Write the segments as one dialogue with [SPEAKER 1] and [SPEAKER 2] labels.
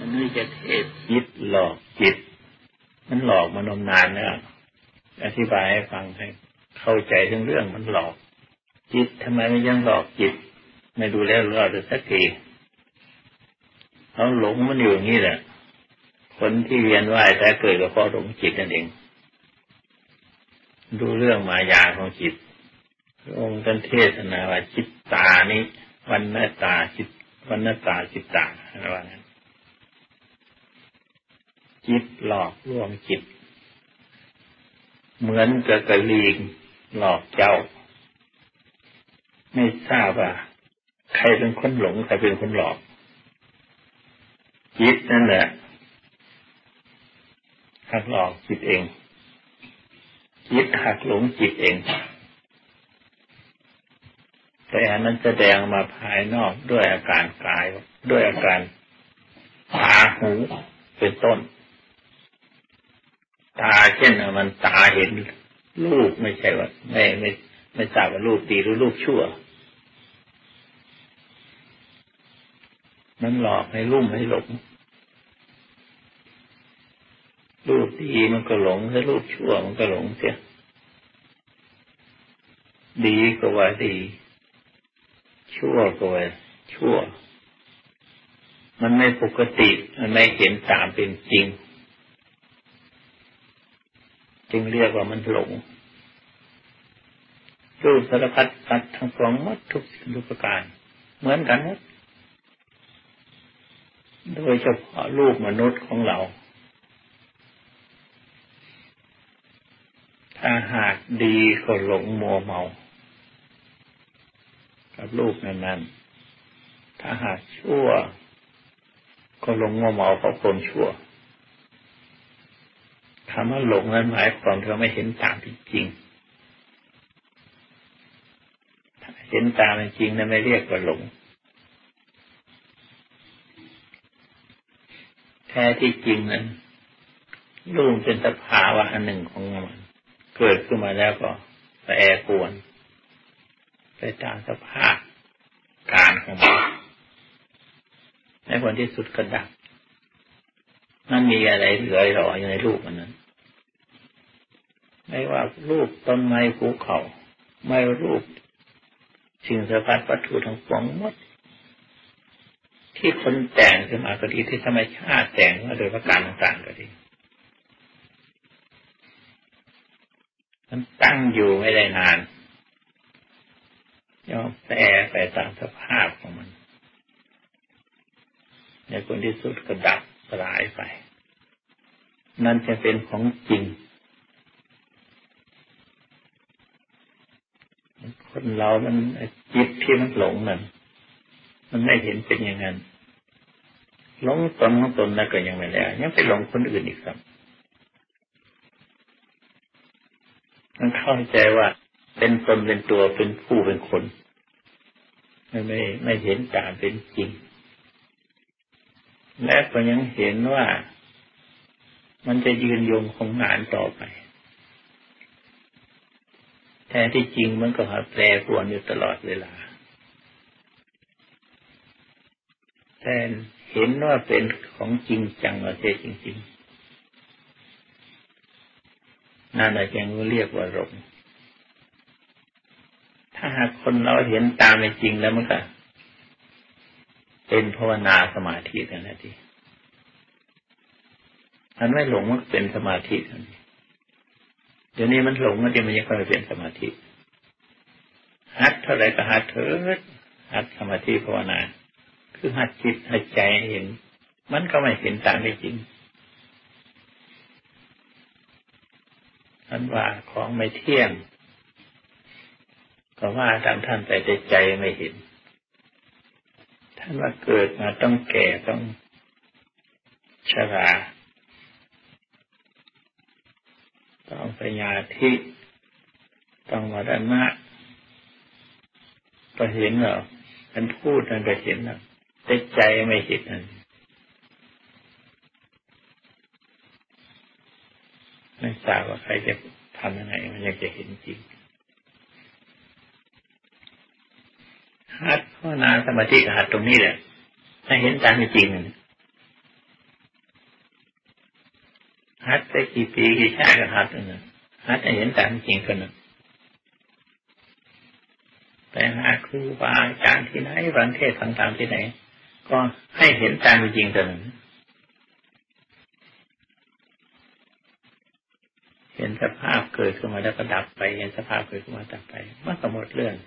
[SPEAKER 1] มันไม่จะเทศจิตหลอกจิตมันหลอกมานมนานแล้วอธิบายให้ฟังให้เข้าใจเรื่องมันหลอกจิตทำไมมันยังหลอกจิตไม่ดูแล้วรอดสักทีเขาหลงมันอยู่อย่างนี้แหละคนที่เวียนว่ายแต่เกิดก็เพราะหลงจิตนั่นเองดูเรื่องมายาของจิตองค์ท่านเทศนาว่าจิตตานี้วันนตาจิตวันนตาจิตตาอะไรว่างั้นจิตหลอกลวงจิตเหมือนกับกระลิงหลอกเจ้าไม่ทราบว่าใครเป็นคนหลงใครเป็นคนหลอกจิตนั่นแหละหักหลอกจิตเองจิตหักหลงจิตเองแต่อันนั้นแสดงมาภายนอกด้วยอาการกายด้วยอาการตาหูเป็นต้นตาเช่นมันตาเห็นรูปไม่ใช่ว่าไม่ทราบว่ารูปดีหรือรูปชั่วมันหลอกให้ลุ่มให้หลงรูปดีมันก็หลงถ้ารูปชั่วมันก็หลงเสียดีก็ว่าดีชั่วก็ว่าชั่วมันไม่ปกติมันไม่เห็นตามเป็นจริงจึงเรียกว่ามันหลงรูปสารพัดสัตว์ทั้งปวงหมดทุกสิ่งทุกประการเหมือนกันหมดโดยเฉพาะรูปมนุษย์ของเราถ้าหากดีก็หลงมัวเมากับรูปนั้นๆถ้าหากชั่วก็หลงมัวเมากับคนชั่วคำว่าหลงนั้นหมายความว่าไม่เห็นตามจริงถ้าเห็นตามจริงนั้นไม่เรียกว่าหลงแท้ที่จริงนั้นรูปเป็นสภาวะอันหนึ่งของมันเกิดขึ้นมาแล้วก็แปรปรวนไปตามสภาพการของมันในผลที่สุดก็ดับมันมีอะไรเหลือหล่ออยู่ในรูปมันนั้นไม่ว่ารูปต้นไม้ภูเขาไม่รูปสิ่งสารพัดวัตถุทั้งปวงหมดที่คนแต่งขึ้นมาก็ดีที่ธรรมชาติแต่งมาโดยประการต่างๆก็ดีมันตั้งอยู่ไม่ได้นานย่อมแปรไปตามสภาพของมันในผลที่สุดก็ดับสลายไปนั่นจะเป็นของจริงคนเรามันจิตที่มันหลงนั่นมันไม่เห็นเป็นอย่างนั้นหลงตนของตนแล้วก็ยังไม่แล้วยังไปหลงคนอื่นอีกครับมันเข้าใจว่าเป็นตนเป็นตัวเป็นผู้เป็นคนไม่เห็นตามเป็นจริงและก็ยังเห็นว่ามันจะยืนยงคงนานต่อไปแท้ที่จริงมันก็แปรปรวนอยู่ตลอดเวลาแต่เห็นว่าเป็นของจริงจังว่าเท่จริงๆนั่นแหละจึงเรียกว่าหลงถ้าหากคนเราเห็นตามเป็นจริงแล้วมันก็เป็นภาวนาสมาธินั่นแหละที่อันไม่หลงมันเป็นสมาธินั่นเดี๋ยวนี้มันหลงมันจะมันยังค่อยเป็นสมาธิหัดเท่าไรก็หัดเถิดหัดสมาธิภาวนาคือหัดจิตหัดใจเห็นมันก็ไม่เห็นตามเป็นจริงท่านว่าของไม่เที่ยงก็ว่าตามท่านแต่ใจไม่เห็นท่านว่าเกิดมาต้องแก่ต้องชราต้องพยาธิต้องมรณะก็เห็นเหรอท่านพูดนั่นก็เห็นนะแต่ใจไม่เห็นนั่นไม่ทราบว่าใครจะทำยังไงมันยังจะเห็นจริงหัดภาวนาสมาธิหัดตรงนี้แหละให้เห็นตามเป็นจริงหัดไปกี่ปีกี่ชาติก็หัดนั่นหัดให้เห็นตามจริงกันนะไปหาครูบาอาจารย์ที่ไหนฟังเทศน์ฟังธรรมที่ไหนก็ให้เห็นตามจริงกันนะเห็นสภาพเกิดขึ้นมาแล้วก็ดับไปเห็นสภาพเกิดขึ้นมาดับไปมันก็หมดเรื่อง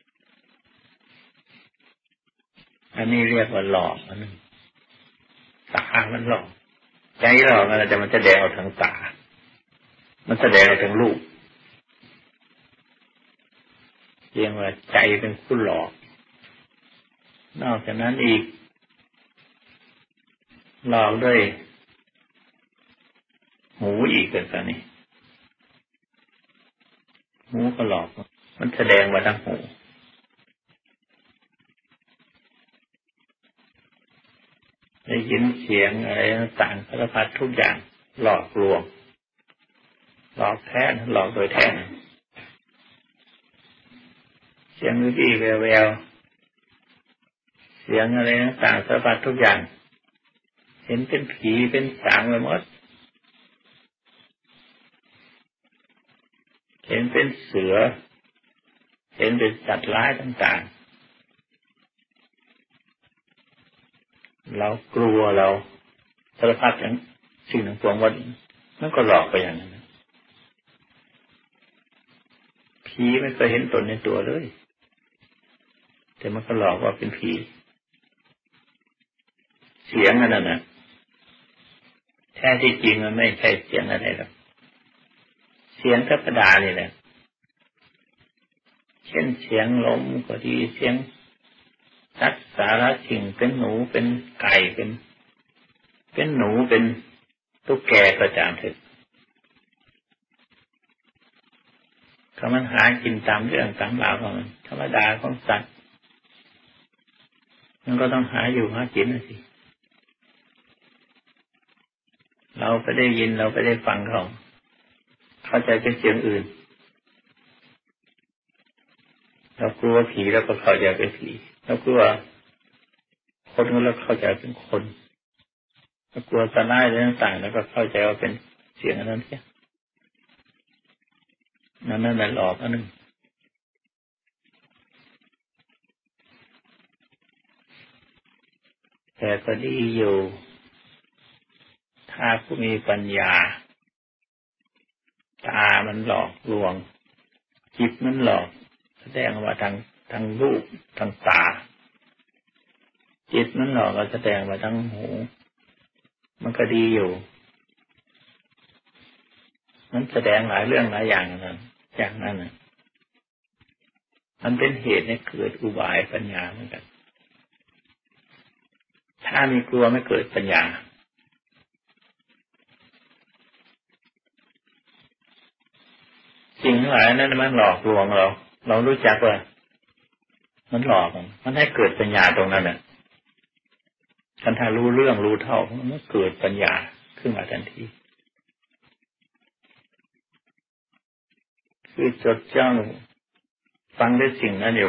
[SPEAKER 1] อันนี้เรียกว่าหลอกอันนึงตามันหลอกใจหลอกอะไรแต่มันจะแสดงออกทางตามันแสดงออกทางรูปเรียกว่าใจเป็นผู้หลอกนอกจากนั้นอีกหลอกด้วยหูอีกเป็นแบบนี้หูก็หลอกมันแสดงมาทางหูได้ยินเสียงอะไรต่างๆสารพัดทุกอย่างหลอกลวงหลอกแท้หลอกโดยแท้เสียงวิบีแววเสียงอะไรต่างๆสารพัดทุกอย่างเห็นเป็นผีเป็นสางไปหมดเห็นเป็นเสือเห็นเป็นสัตว์ร้ายต่างๆเรากลัวเราสารพัดอย่างสิ่งต่างๆวันนั่นก็หลอกไปอย่างนั้นผีไม่เคยเห็นตนในตัวเลยแต่มันก็หลอกว่าเป็นผีเสียงอันนั้นน่ะแท้ที่จริงมันไม่ใช่เสียงอะไรหรอกเสียงธรรมดานี่แหละเช่นเสียงลมก็ดีเสียงสัตว์สารสิ่งเป็นหนูเป็นไก่เป็นหนูเป็นตุ๊กแกก็ตามเถอะเขามันหากินตามเรื่องตามราวของมันธรรมดาของสัตว์มันก็ต้องหาอยู่หากินนะสิเราไปได้ยินเราไปได้ฟังเขาเข้าใจเป็นเสียงอื่นเรากลัวผีแล้วก็เข้าใจเป็นผีเรากลัวคนก็แล้วเข้าใจเป็นคนเรากลัวสัตว์ร้ายอะไรต่างๆแล้วก็เข้าใจว่าเป็นเสียงอันนั้นเสียนั่นหลอกอันนึงแต่ก็ดีอยู่ถ้าผู้มีปัญญาตามันหลอกลวงจิตมันหลอกแสดงว่าทางรูปทางตาจิตมันหลอกก็แสดงว่าทางหูมันก็ดีอยู่มันแสดงหลายเรื่องหลายอย่างนั้นอย่างนั้นน่ะมันเป็นเหตุให้เกิดอุบายปัญญาเหมือนกันถ้ามีกลัวไม่เกิดปัญญาสิ่งทั้งหลายนั้นมันหลอกลวงเรารู้จักว่ามันหลอกมันให้เกิดปัญญาตรงนั้นน่ะถ้ารู้เรื่องรู้เท่ามันก็เกิดปัญญาขึ้นมาทันทีคือจดจ้องฟังได้สิ่งนั้นอยู่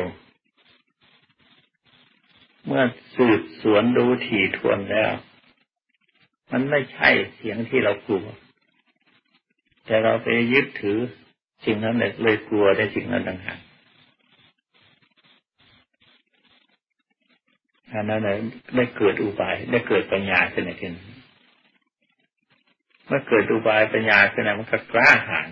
[SPEAKER 1] เมื่อสืบสวนดูถี่ถ้วนแล้วมันไม่ใช่เสียงที่เรากลัวแต่เราไปยึดถือสิ่งนั้นเลยกลัวได้สิ่งนั้นต่างหากอันนั้นได้เกิดอุบายได้เกิดปัญญาขึ้นในที่นั้นเมื่อเกิดอุบายปัญญาขึ้นมันก็กล้าหาญ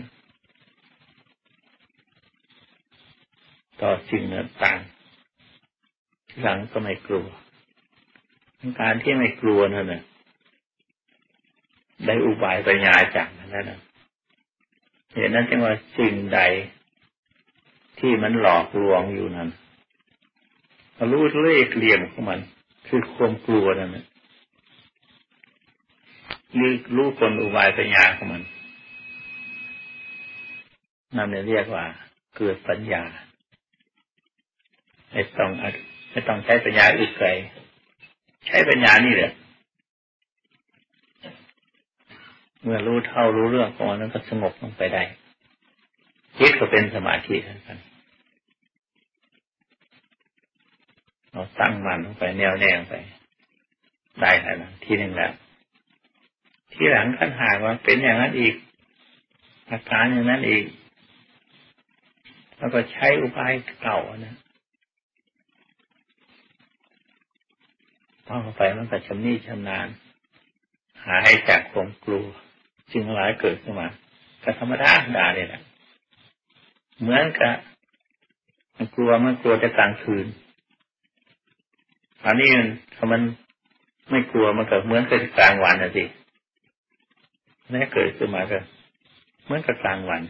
[SPEAKER 1] ต่อสิ่งต่างๆหลังก็ไม่กลัวการที่ไม่กลัวนั่นน่ะได้อุบายปัญญาจากนั้นน่ะเหตุนั้นจึงว่าสิ่งใดที่มันหลอกลวงอยู่นั้นรู้เล่ห์เหลี่ยมของมันคือความกลัวนั่นน่ะรู้กลอุบายปัญญาของมันนั่นเรียกว่าเกิดปัญญาไม่ต้องใช้ปัญญาอื่นไกลใช้ปัญญานี่แหละเมื่อรู้เท่ารู้เรื่องของมันนั้นก็สงบลงไปได้จิตก็เป็นสมาธิทั้งนั้นเราตั้งมันลงไปแน่วแน่ไปได้แล้วนะทีหนึ่งแล้วทที่หลังขันหากว่าเป็นอย่างนั้นอีกอาการอย่างนั้นอีกแล้วก็ใช้อุบายเก่านะต่อไปมันก็ชำนิชำนาญหายจากความกลัวสิ่งหลายเกิดขึ้นมาก็ธรรมดาเนี่ยแหละเหมือนกับมันกลัวแต่กลางคืนอันนี้ถ้ามันไม่กลัวมันก็เหมือนกับกลางวันนะสินี่เกิดขึ้นมาก็เหมือนกับกลางวัน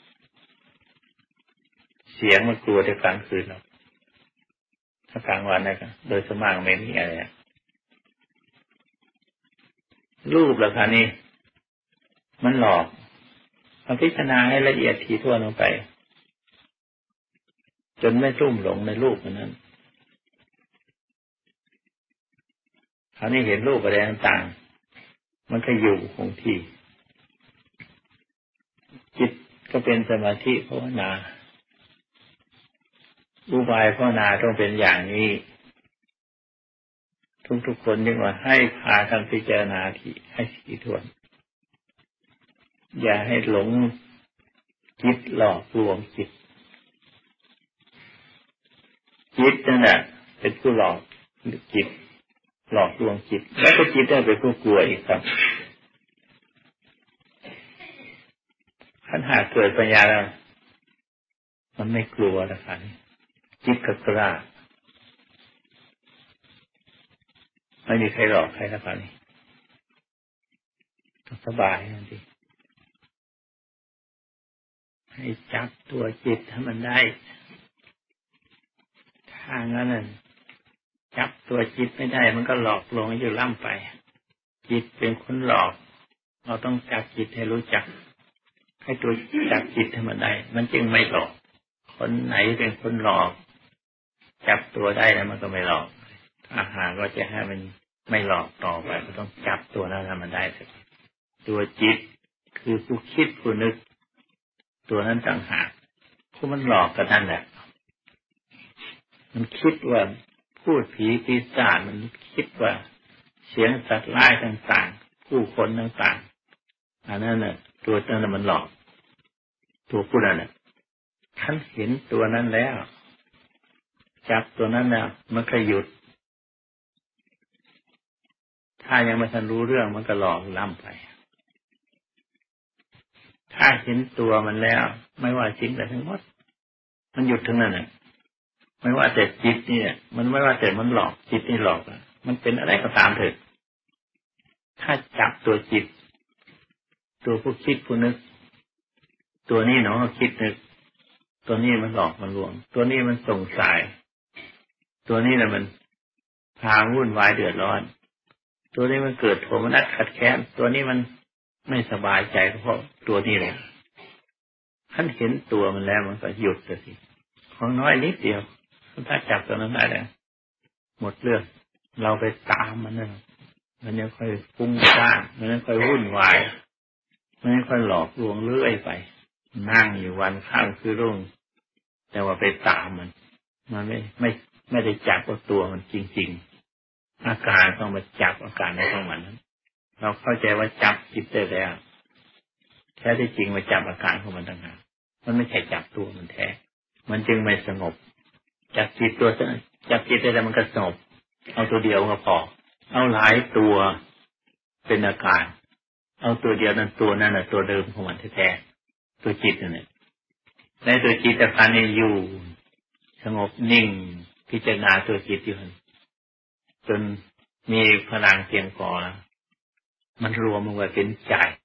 [SPEAKER 1] เสียงมันกลัวแต่กลางคืนหรอกถ้ากลางวันนะโดยสมางไม่มีอะไรรูปราคานี้มันหลอกมันพิจารณาให้ละเอียดถี่ถ้วนลงไปจนไม่ลุ่มหลงในรูปนั้นคราวนี้เห็นรูปอะไรต่างๆมันก็อยู่คงที่จิตก็เป็นสมาธิภาวนาอุบายภาวนาต้องเป็นอย่างนี้ทุกคนจึงว่าให้พากันพิจารณาที่ให้ถี่ถ้วนอย่าให้หลงจิตหลอกลวงจิตนั่นแหละเป็นผู้หลอกจิตหลอกลวงจิตแล้วก็จิตได้เป็นผู้กลัวอีกครับขันหากเกิดปัญญาแล้วมันไม่กลัวนะครับจิตก็กล้าไม่มีใครหลอกใครนะครับนี่สบายนั่นสิให้จับตัวจิตให้มันได้ถ้างั้นน่ะจับตัวจิตไม่ได้มันก็หลอกลวงอยู่ล่ำไปจิตเป็นคนหลอกเราต้องจับจิตให้รู้จักให้ตัวจับจิตให้มันได้มันจึงไม่หลอกคนไหนเป็นคนหลอกจับตัวได้แล้วมันก็ไม่หลอกถ้าหากว่าจะให้มันไม่หลอกต่อไปก็ต้องจับตัวนั้นให้มันได้ตัวจิตคือผู้คิดผู้นึกตัวนั้นต่างหากผู้มันหลอกกันนั่นแหละมันคิดว่าพูดผีปีศาจมันคิดว่าเสียงสัตว์ร้ายต่างๆผู้คนต่างๆอันนั้นน่ะตัวนั้นมันหลอกตัวผู้นั้นน่ะท่านเห็นตัวนั้นแล้วจับตัวนั้นน่ะมันก็หยุดถ้ายังไม่ทันรู้เรื่องมันก็หลอกล่ำไปถ้าเห็นตัวมันแล้วไม่ว่าจริงแต่ทั้งหมดมันหยุดทั้งนั้นน่ะไม่ว่าแต่จิตนี่มันไม่ว่าแต่มันหลอกจิตนี่หลอกมันเป็นอะไรก็ตามเถิดถ้าจับตัวจิตตัวผู้คิดผู้นึกตัวนี้เนาะคิดนึกตัวนี้มันหลอกมันลวงตัวนี้มันส่งสายตัวนี้แหละมันพาวุ่นวายเดือดร้อนตัวนี้มันเกิดโทมนัสขัดแค้นตัวนี้มันไม่สบายใจเพราะตัวนี้แหละท่านเห็นตัวมันแล้วมันก็หยุดเลยสิของน้อยนิดเดียวถ้าจับตัวนั้นได้แล้วหมดเรื่องเราไปตามมันนั่นมันยังค่อยฟุ้งซ่านมันยังค่อยวุ่นวายมันยังค่อยหลอกลวงเรื่อยไปนั่งอยู่วันข้างคือรุ่งแต่ว่าไปตามมันไม่ได้จับตัวมันจริงๆอาการต้องมาจับอาการในของมันนั้นเราเข้าใจว่าจับจิตได้แล้วแท้ที่จริงมาจับอาการของมันต่างหากมันไม่ใช่จับตัวมันแท้มันจึงไม่สงบจับจิตได้แล้วมันก็สงบเอาตัวเดียวก็พอเอาหลายตัวเป็นอาการเอาตัวเดียวนั้นตัวนั้นน่ะตัวเดิมของมันแท้ๆตัวจิตนั่นแหละในตัวจิตอาการนี้อยู่สงบนิ่งพิจารณาตัวจิตอยู่จนมีพลังเพียงพอแล้วมันรวมลงไปเป็นใจ